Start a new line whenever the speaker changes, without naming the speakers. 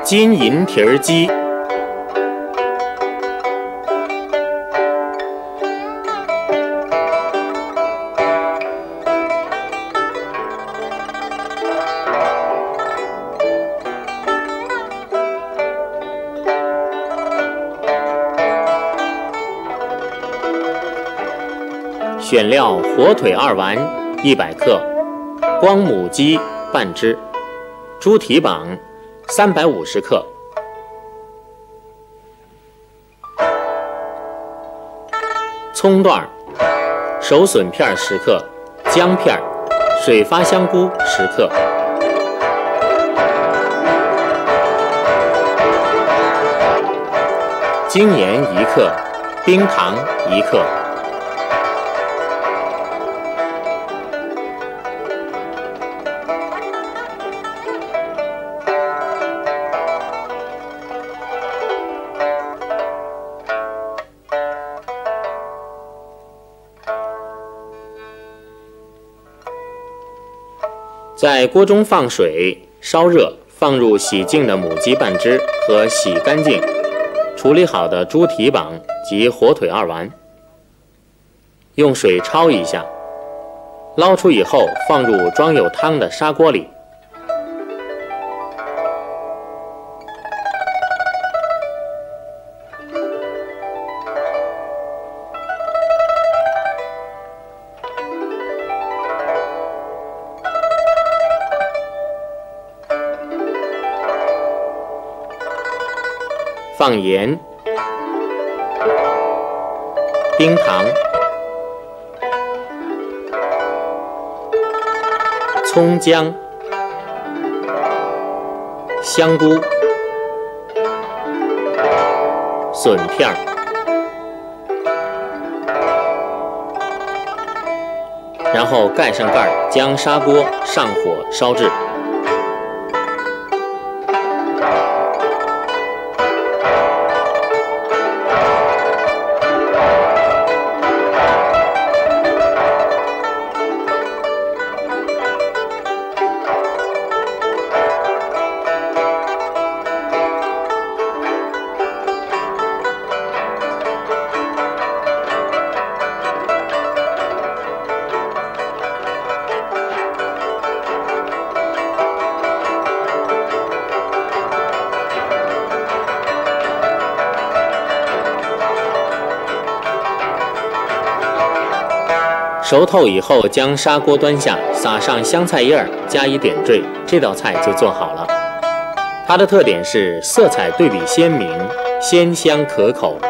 金银蹄儿鸡。选料：火腿2丸100克，光母鸡半只，猪蹄膀350克，葱段、熟笋片10克，姜片、水发香菇10克。精盐1克，冰糖1克。在锅中放水，烧热，放入洗净的母鸡半只和洗干净、处理好的猪蹄膀及火腿2丸，用水焯一下，捞出以后放入装有汤的砂锅里。放盐、冰糖、葱姜、香菇、笋片，然后盖上盖，将砂锅上火烧制。熟透以后，将砂锅端下，撒上香菜叶，加以点缀，这道菜就做好了。它的特点是色彩对比鲜明，鲜香可口。